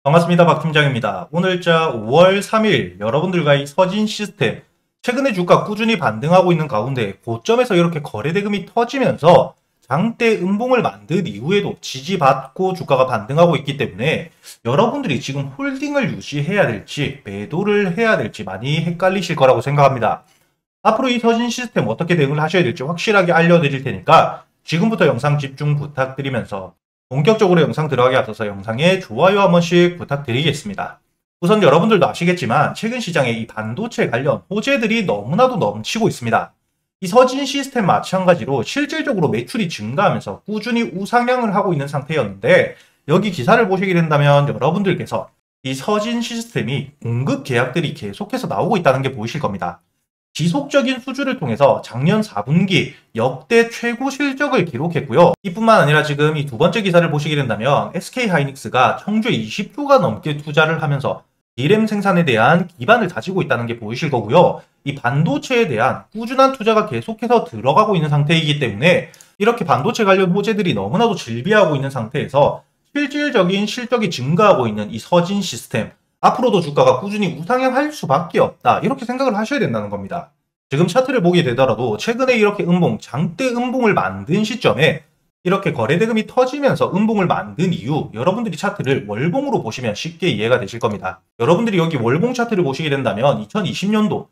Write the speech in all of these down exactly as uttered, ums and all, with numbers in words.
반갑습니다. 박 팀장입니다. 오늘자 오월 삼일 여러분들과 이 서진 시스템 최근에 주가 꾸준히 반등하고 있는 가운데 고점에서 이렇게 거래대금이 터지면서 장대 음봉을 만든 이후에도 지지받고 주가가 반등하고 있기 때문에 여러분들이 지금 홀딩을 유지해야 될지 매도를 해야 될지 많이 헷갈리실 거라고 생각합니다. 앞으로 이 서진 시스템 어떻게 대응을 하셔야 될지 확실하게 알려드릴 테니까 지금부터 영상 집중 부탁드리면서 본격적으로 영상 들어가기 앞서서 영상에 좋아요 한 번씩 부탁드리겠습니다. 우선 여러분들도 아시겠지만 최근 시장에 이 반도체 관련 호재들이 너무나도 넘치고 있습니다. 이 서진 시스템 마찬가지로 실질적으로 매출이 증가하면서 꾸준히 우상향을 하고 있는 상태였는데 여기 기사를 보시게 된다면 여러분들께서 이 서진 시스템이 공급 계약들이 계속해서 나오고 있다는 게 보이실 겁니다. 지속적인 수주를 통해서 작년 사 분기 역대 최고 실적을 기록했고요. 이뿐만 아니라 지금 이 두 번째 기사를 보시게 된다면 에스케이하이닉스가 청주에 이십조가 넘게 투자를 하면서 디램 생산에 대한 기반을 다지고 있다는 게 보이실 거고요. 이 반도체에 대한 꾸준한 투자가 계속해서 들어가고 있는 상태이기 때문에 이렇게 반도체 관련 호재들이 너무나도 질비하고 있는 상태에서 실질적인 실적이 증가하고 있는 이 서진 시스템, 앞으로도 주가가 꾸준히 우상향할 수밖에 없다. 이렇게 생각을 하셔야 된다는 겁니다. 지금 차트를 보게 되더라도 최근에 이렇게 음봉, 장대 음봉을 만든 시점에 이렇게 거래대금이 터지면서 음봉을 만든 이유, 여러분들이 차트를 월봉으로 보시면 쉽게 이해가 되실 겁니다. 여러분들이 여기 월봉 차트를 보시게 된다면 이천이십년도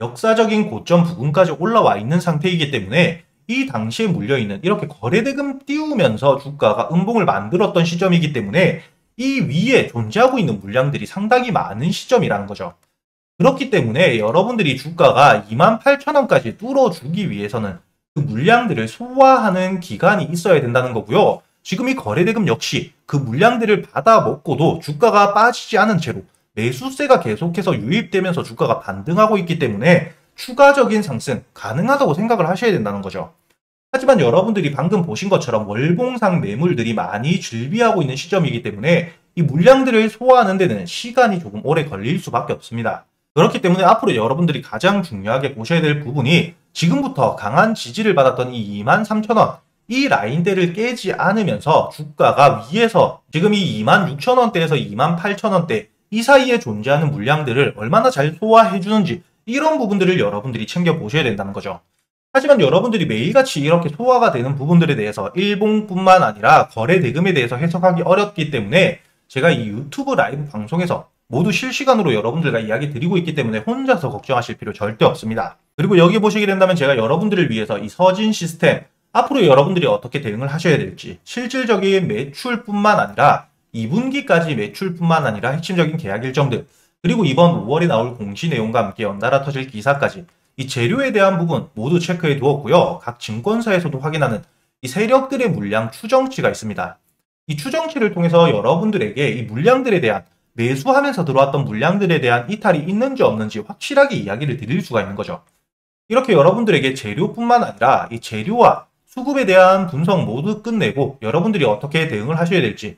역사적인 고점 부근까지 올라와 있는 상태이기 때문에 이 당시에 물려있는 이렇게 거래대금 띄우면서 주가가 음봉을 만들었던 시점이기 때문에 이 위에 존재하고 있는 물량들이 상당히 많은 시점이라는 거죠. 그렇기 때문에 여러분들이 주가가 이만 팔천 원까지 뚫어주기 위해서는 그 물량들을 소화하는 기간이 있어야 된다는 거고요. 지금 이 거래대금 역시 그 물량들을 받아 먹고도 주가가 빠지지 않은 채로 매수세가 계속해서 유입되면서 주가가 반등하고 있기 때문에 추가적인 상승 가능하다고 생각을 하셔야 된다는 거죠. 하지만 여러분들이 방금 보신 것처럼 월봉상 매물들이 많이 즐비하고 있는 시점이기 때문에 이 물량들을 소화하는 데는 시간이 조금 오래 걸릴 수밖에 없습니다. 그렇기 때문에 앞으로 여러분들이 가장 중요하게 보셔야 될 부분이 지금부터 강한 지지를 받았던 이 이만 삼천 원, 이 라인대를 깨지 않으면서 주가가 위에서 지금 이 이만 육천 원대에서 이만 팔천 원대 이 사이에 존재하는 물량들을 얼마나 잘 소화해주는지 이런 부분들을 여러분들이 챙겨보셔야 된다는 거죠. 하지만 여러분들이 매일같이 이렇게 소화가 되는 부분들에 대해서 일봉뿐만 아니라 거래 대금에 대해서 해석하기 어렵기 때문에 제가 이 유튜브 라이브 방송에서 모두 실시간으로 여러분들과 이야기 드리고 있기 때문에 혼자서 걱정하실 필요 절대 없습니다. 그리고 여기 보시게 된다면 제가 여러분들을 위해서 이 서진 시스템 앞으로 여러분들이 어떻게 대응을 하셔야 될지 실질적인 매출뿐만 아니라 이 분기까지 매출뿐만 아니라 핵심적인 계약 일정들 그리고 이번 오월에 나올 공시 내용과 함께 연달아 터질 기사까지 이 재료에 대한 부분 모두 체크해 두었고요. 각 증권사에서도 확인하는 이 세력들의 물량 추정치가 있습니다. 이 추정치를 통해서 여러분들에게 이 물량들에 대한 매수하면서 들어왔던 물량들에 대한 이탈이 있는지 없는지 확실하게 이야기를 드릴 수가 있는 거죠. 이렇게 여러분들에게 재료뿐만 아니라 이 재료와 수급에 대한 분석 모두 끝내고 여러분들이 어떻게 대응을 하셔야 될지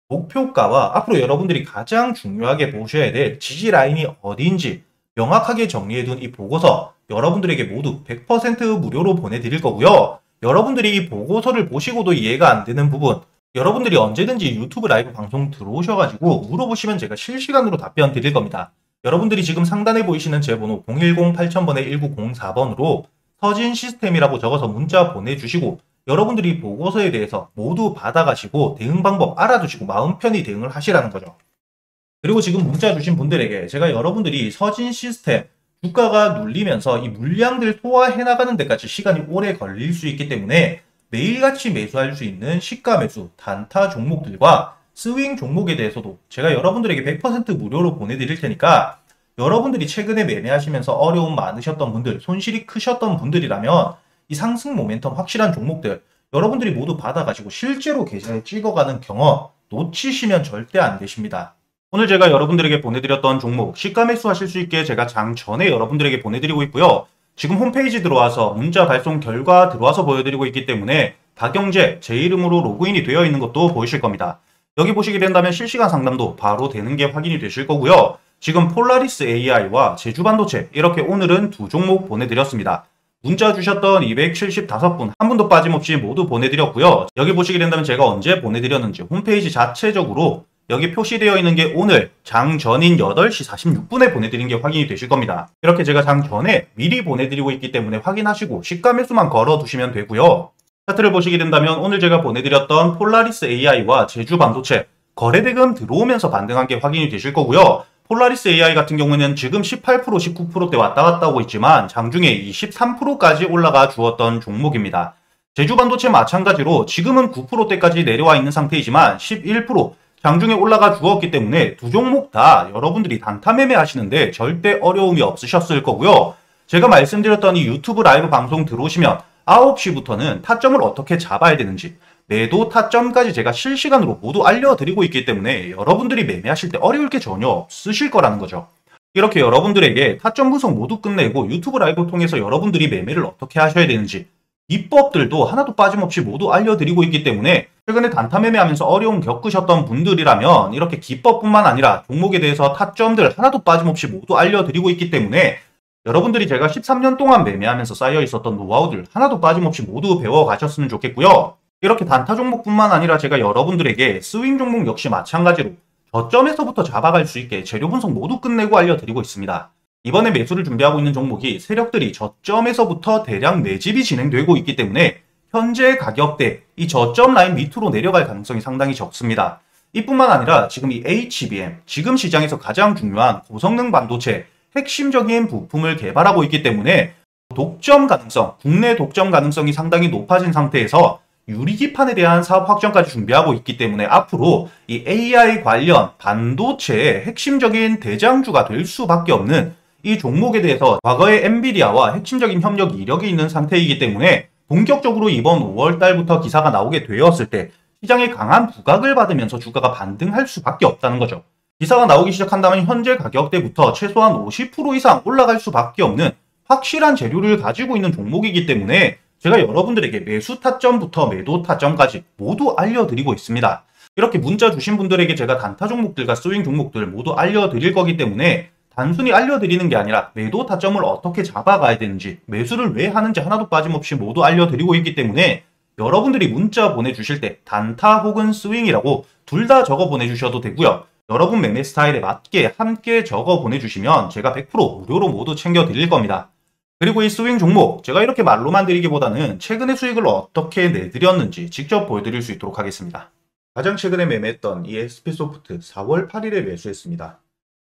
목표가와 앞으로 여러분들이 가장 중요하게 보셔야 될 지지 라인이 어디인지 명확하게 정리해둔 이 보고서 여러분들에게 모두 백 퍼센트 무료로 보내드릴 거고요. 여러분들이 이 보고서를 보시고도 이해가 안 되는 부분 여러분들이 언제든지 유튜브 라이브 방송 들어오셔가지고 물어보시면 제가 실시간으로 답변 드릴 겁니다. 여러분들이 지금 상단에 보이시는 제 번호 공일공 팔천 번에 일구공사 번으로 서진 시스템이라고 적어서 문자 보내주시고 여러분들이 보고서에 대해서 모두 받아가시고 대응 방법 알아두시고 마음 편히 대응을 하시라는 거죠. 그리고 지금 문자 주신 분들에게 제가 여러분들이 서진 시스템 주가가 눌리면서 이 물량들 소화해 나가는 데까지 시간이 오래 걸릴 수 있기 때문에 매일같이 매수할 수 있는 시가 매수, 단타 종목들과 스윙 종목에 대해서도 제가 여러분들에게 백 퍼센트 무료로 보내드릴 테니까 여러분들이 최근에 매매하시면서 어려움 많으셨던 분들, 손실이 크셨던 분들이라면 이 상승 모멘텀 확실한 종목들 여러분들이 모두 받아가지고 실제로 계좌에 찍어가는 경험 놓치시면 절대 안 되십니다. 오늘 제가 여러분들에게 보내드렸던 종목 시가 매수하실 수 있게 제가 장 전에 여러분들에게 보내드리고 있고요. 지금 홈페이지 들어와서 문자 발송 결과 들어와서 보여드리고 있기 때문에 박영재 제 이름으로 로그인이 되어 있는 것도 보이실 겁니다. 여기 보시게 된다면 실시간 상담도 바로 되는 게 확인이 되실 거고요. 지금 폴라리스 에이아이와 제주반도체 이렇게 오늘은 두 종목 보내드렸습니다. 문자 주셨던 이백칠십오 분 한 분도 빠짐없이 모두 보내드렸고요. 여기 보시게 된다면 제가 언제 보내드렸는지 홈페이지 자체적으로 여기 표시되어 있는 게 오늘 장 전인 여덟 시 사십육 분에 보내드린 게 확인이 되실 겁니다. 이렇게 제가 장 전에 미리 보내드리고 있기 때문에 확인하시고 시가 매수만 걸어두시면 되고요. 차트를 보시게 된다면 오늘 제가 보내드렸던 폴라리스 에이아이와 제주 반도체 거래대금 들어오면서 반등한 게 확인이 되실 거고요. 폴라리스 에이아이 같은 경우는 지금 십팔 퍼센트, 십구 퍼센트대 왔다 갔다 하고 있지만 장중에 이십삼 퍼센트까지 올라가 주었던 종목입니다. 제주 반도체 마찬가지로 지금은 구 퍼센트대까지 내려와 있는 상태이지만 십일 퍼센트 장중에 올라가 주었기 때문에 두 종목 다 여러분들이 단타 매매 하시는데 절대 어려움이 없으셨을 거고요. 제가 말씀드렸던 이 유튜브 라이브 방송 들어오시면 아홉 시부터는 타점을 어떻게 잡아야 되는지 매도 타점까지 제가 실시간으로 모두 알려드리고 있기 때문에 여러분들이 매매하실 때 어려울 게 전혀 없으실 거라는 거죠. 이렇게 여러분들에게 타점 분석 모두 끝내고 유튜브 라이브 통해서 여러분들이 매매를 어떻게 하셔야 되는지 비법들도 하나도 빠짐없이 모두 알려드리고 있기 때문에 최근에 단타 매매하면서 어려움 겪으셨던 분들이라면 이렇게 기법뿐만 아니라 종목에 대해서 타점들 하나도 빠짐없이 모두 알려드리고 있기 때문에 여러분들이 제가 십삼 년 동안 매매하면서 쌓여 있었던 노하우들 하나도 빠짐없이 모두 배워가셨으면 좋겠고요. 이렇게 단타 종목뿐만 아니라 제가 여러분들에게 스윙 종목 역시 마찬가지로 저점에서부터 잡아갈 수 있게 재료 분석 모두 끝내고 알려드리고 있습니다. 이번에 매수를 준비하고 있는 종목이 세력들이 저점에서부터 대량 매집이 진행되고 있기 때문에 현재 가격대 이 저점 라인 밑으로 내려갈 가능성이 상당히 적습니다. 이뿐만 아니라 지금 이 에이치비엠, 지금 시장에서 가장 중요한 고성능 반도체 핵심적인 부품을 개발하고 있기 때문에 독점 가능성, 국내 독점 가능성이 상당히 높아진 상태에서 유리기판에 대한 사업 확정까지 준비하고 있기 때문에 앞으로 이 에이아이 관련 반도체의 핵심적인 대장주가 될 수밖에 없는 이 종목에 대해서 과거에 엔비디아와 핵심적인 협력 이력이 있는 상태이기 때문에 본격적으로 이번 오월 달부터 기사가 나오게 되었을 때 시장에 강한 부각을 받으면서 주가가 반등할 수밖에 없다는 거죠. 기사가 나오기 시작한다면 현재 가격대부터 최소한 오십 퍼센트 이상 올라갈 수밖에 없는 확실한 재료를 가지고 있는 종목이기 때문에 제가 여러분들에게 매수 타점부터 매도 타점까지 모두 알려드리고 있습니다. 이렇게 문자 주신 분들에게 제가 단타 종목들과 스윙 종목들 모두 알려드릴 거기 때문에 단순히 알려드리는 게 아니라 매도 타점을 어떻게 잡아가야 되는지 매수를 왜 하는지 하나도 빠짐없이 모두 알려드리고 있기 때문에 여러분들이 문자 보내주실 때 단타 혹은 스윙이라고 둘 다 적어 보내주셔도 되고요. 여러분 매매 스타일에 맞게 함께 적어 보내주시면 제가 백 퍼센트 무료로 모두 챙겨드릴 겁니다. 그리고 이 스윙 종목 제가 이렇게 말로만 드리기보다는 최근의 수익을 어떻게 내드렸는지 직접 보여드릴 수 있도록 하겠습니다. 가장 최근에 매매했던 이 에스피소프트 사월 팔일에 매수했습니다.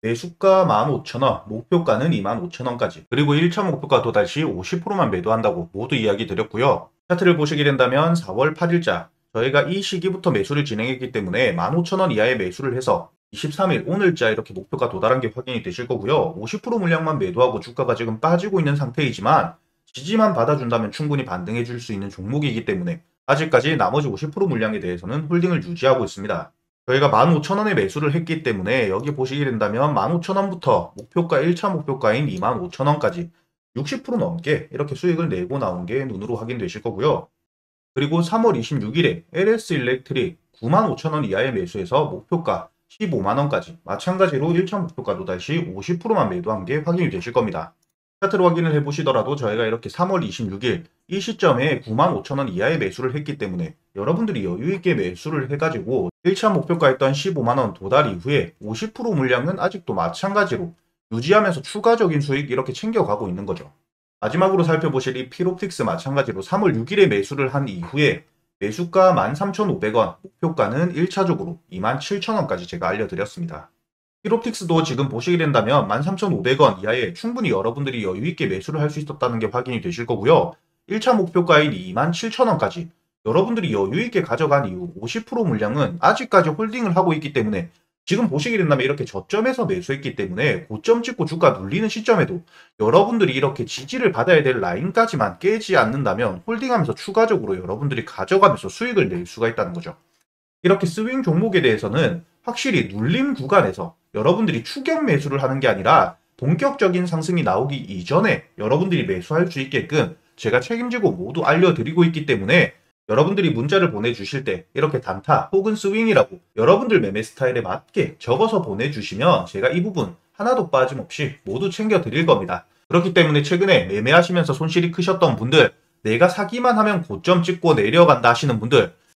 매수가 만 오천 원, 목표가는 이만 오천 원까지, 그리고 일 차 목표가 도달 시 오십 퍼센트만 매도한다고 모두 이야기 드렸고요. 차트를 보시게 된다면 사월 팔일자 저희가 이 시기부터 매수를 진행했기 때문에 만 오천 원 이하의 매수를 해서 이십삼 일 오늘자 이렇게 목표가 도달한 게 확인이 되실 거고요. 오십 퍼센트 물량만 매도하고 주가가 지금 빠지고 있는 상태이지만 지지만 받아준다면 충분히 반등해 줄 수 있는 종목이기 때문에 아직까지 나머지 오십 퍼센트 물량에 대해서는 홀딩을 유지하고 있습니다. 저희가 만 오천 원에 매수를 했기 때문에 여기 보시게 된다면 만 오천 원부터 목표가 일 차 목표가인 이만 오천 원까지 육십 퍼센트 넘게 이렇게 수익을 내고 나온 게 눈으로 확인되실 거고요. 그리고 삼월 이십육일에 엘에스 일렉트릭 구만 오천 원 이하의 매수해서 목표가 십오만 원까지 마찬가지로 일 차 목표가 도달 시 오십 퍼센트만 매도한 게 확인이 되실 겁니다. 차트로 확인을 해보시더라도 저희가 이렇게 삼월 이십육일 이 시점에 구만 오천 원 이하의 매수를 했기 때문에 여러분들이 여유있게 매수를 해가지고 일 차 목표가였던 십오만 원 도달 이후에 오십 퍼센트 물량은 아직도 마찬가지로 유지하면서 추가적인 수익 이렇게 챙겨가고 있는 거죠. 마지막으로 살펴보실 이 필옵틱스 마찬가지로 삼월 육일에 매수를 한 이후에 매수가 만 삼천 오백 원, 목표가는 일 차적으로 이만 칠천 원까지 제가 알려드렸습니다. 필옵틱스도 지금 보시게 된다면 만 삼천 오백 원 이하에 충분히 여러분들이 여유있게 매수를 할 수 있었다는 게 확인이 되실 거고요. 일 차 목표가인 이만 칠천 원까지 여러분들이 여유있게 가져간 이후 오십 퍼센트 물량은 아직까지 홀딩을 하고 있기 때문에 지금 보시게 된다면 이렇게 저점에서 매수했기 때문에 고점 찍고 주가 눌리는 시점에도 여러분들이 이렇게 지지를 받아야 될 라인까지만 깨지 않는다면 홀딩하면서 추가적으로 여러분들이 가져가면서 수익을 낼 수가 있다는 거죠. 이렇게 스윙 종목에 대해서는 확실히 눌림 구간에서 여러분들이 추격 매수를 하는 게 아니라 본격적인 상승이 나오기 이전에 여러분들이 매수할 수 있게끔 제가 책임지고 모두 알려드리고 있기 때문에 여러분들이 문자를 보내주실 때 이렇게 단타 혹은 스윙이라고 여러분들 매매 스타일에 맞게 적어서 보내주시면 제가 이 부분 하나도 빠짐없이 모두 챙겨드릴 겁니다. 그렇기 때문에 최근에 매매하시면서 손실이 크셨던 분들, 내가 사기만 하면 고점 찍고 내려간다 하시는 분들,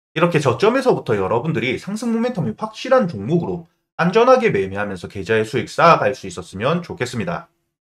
이렇게 저점에서부터 여러분들이 상승 모멘텀이 확실한 종목으로 안전하게 매매하면서 계좌의 수익 쌓아갈 수 있었으면 좋겠습니다.